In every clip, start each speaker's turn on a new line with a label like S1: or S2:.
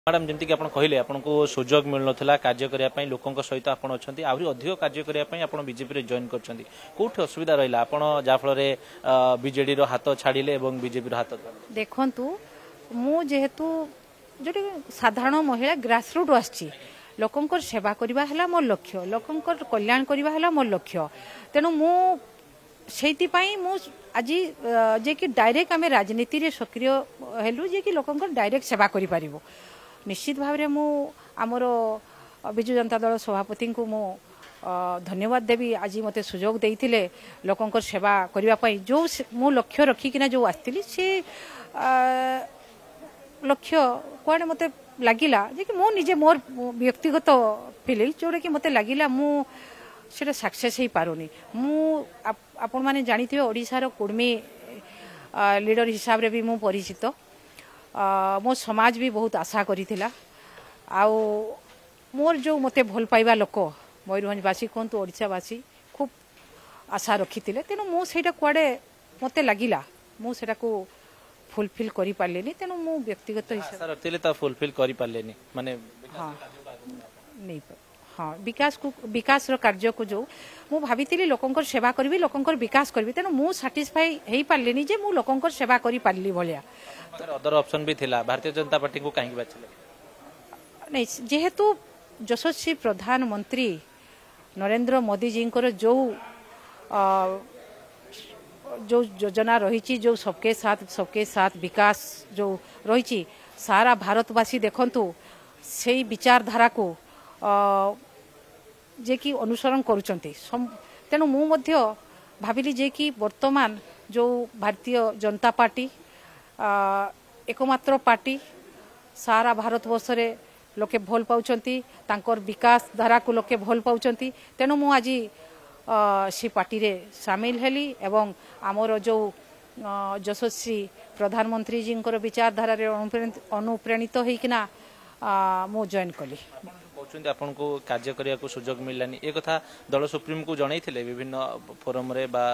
S1: Madam जमीक आप कहले आपको सुजोग मिल ना कार्य करने लोकों सहित आप आहरी अधिक कार्य करने बीजेपी जॉइन कर कौटी असुविधा रहा आप जहाँफल बीजेडी हाथ छाड़े और बीजेपी हाथ
S2: देखु मुझेतु जो साधारण महिला ग्रासरूट आसी लोकों सेवा करवा है मोर लक्ष्य लोकों कल्याण करवा है मोर लक्ष्य तेणु मु से आज जे कि डायरेक्ट आम राजनीति रे सक्रिय हेलु जे कि लोकों डायरेक्ट सेवा करि परिबो निश्चित भाव में आमर विजु जनता दल सभापति को मु धन्यवाद देवी आज मते सुजोग देइथिले लोकों सेवा करने जो मु लक्ष्य रखिकिना जो आसती से लक्ष्य कौन मते लगिला जे कि मु निजे मोर व्यक्तिगत फिलिंग जोड़ा कि मते लगिला मु सेटा सक्सेस ही पारुनी मु आपण माने जानिथिबे ओडिसार कुर्मी लीडर हिसाब रे भी मु परिचित मो समाज भी बहुत आशा करिथिला आउ मोर जो मते भल पाइबा लोक मयूरभंजवासी कहतु ओडिशावासी खूब आशा रखिथिले तेणु मु सेटा कुआडे मते लागिला मु सेटा को फुलफिल करि पारलेनी तेणु मु व्यक्तिगत हिसाब
S1: रखिले त फुलफिल करि पारलेनी माने
S2: हां नहीं हाँ विकास कार्य को जो मु भाभी लोकों सेवा करी लोकों विकास करी तेणु मु साटिस्फाई हो पारे जे मु लोकों सेवा करी पारली भाया
S1: अदर ऑप्शन भी थिला भारतीय जनता पार्टी को कहीं बाछले
S2: नहीं जेहेतु यशस्वी प्रधानमंत्री नरेंद्र मोदी जी जो योजना रही जो सबके साथ विकास जो रही सारा भारतवासी देखंतु से विचारधारा को जे कि अनुसरण करुचंती तेणु मु मध्य भाविली जे कि वर्तमान जो भारतीय जनता पार्टी एकमात्र पार्टी सारा भारतवर्ष रे लोके भल पाउचंती तांकर विकास धारा को लोके भल पाउचंती तेणु मु आज सी पार्टी रे शामिल हेली एवं आमर जो यशस्वी प्रधानमंत्री जी विचारधारा रे अनुप्रेणित होइकिना मु जॉइन कली
S1: आपन को कार्य करने को सुजोग मिललानी एक कथा दल सुप्रीम को जणै थिले विभिन्न फोरम रे बा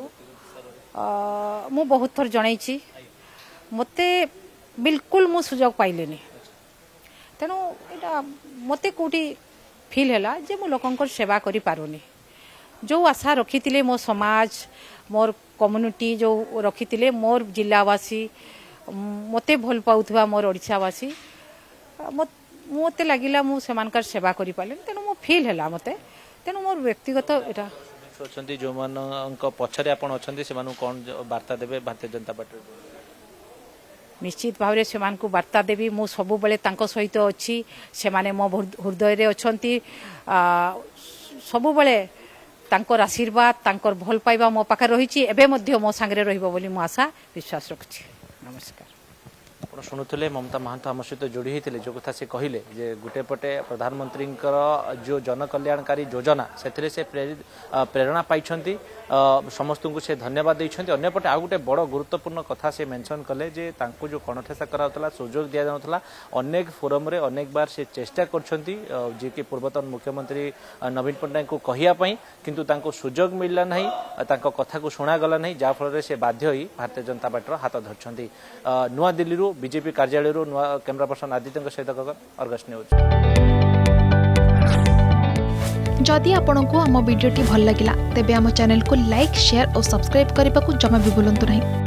S2: मु बहुत थर जणैछि मते बिल्कुल मु सुजोग पाइलेनी तेणु एटा मते कोटी फील हैला जे मु लोकों सेवा करि पारुनी जो आशा रखिथिले मो समाज मोर कम्युनिटी जो रखिथिले मोर जिलावासी मते भल पाउथवा मोर ओडिसावासी मते लगिला मु सेमानकर सेवा करि पाले तेणु मो फील हैला मते तेणु मोर व्यक्तिगत एटा
S1: सोचंती जो मान पछरे आपण अछंती सेमानु कोन वार्ता देबे भारतीय जनता पार्टी
S2: निश्चित भाव से वार्ता देवी मु सबु बेले तांको सहित अछि से माने मो हृदय रे अछंती सबु बेले तांकर आशीर्वाद तांकर भल पाइबा मो पाखे रहिछि एबे मध्य मो संगे रहिबो बोली मु आशा विश्वास रखछि नमस्कार
S1: शुणुले ममता महांत आम सहित जोड़ी होते जो कथा से कहले जे गुटे पटे प्रधानमंत्री जो जनकल्याणकारी योजना से प्रेरणा पाई समस्त को से धन्यवाद देते अंपटे आउ गोटे बड़ गुरुत्वपूर्ण कथा से मेंशन कले जे तांको जो कणठेसा कराउतला सुजोग दिया जाउतला अनेक फोरम रे अनेक बार से चेष्टा करछंती जे कि पूर्वतन मुख्यमंत्री नवीन पट्टनायक को कहिया पई किंतु तांको सुजोग मिलला नहीं तांको कथा को सुना गला नहीं जा फल से बाध्य होई भारतीय जनता पार्टी हाथ धरछंती नुआ दिल्ली रू बीजेपी कार्यालय नुआ कैमरा पर्सन आदित्य सहित अर्गस न्यूज
S3: जदि आपंक आम भिडी भल लगा तेब आम चैनल को लाइक शेयर और सब्सक्राइब करने को जमा भी भूलु नहीं।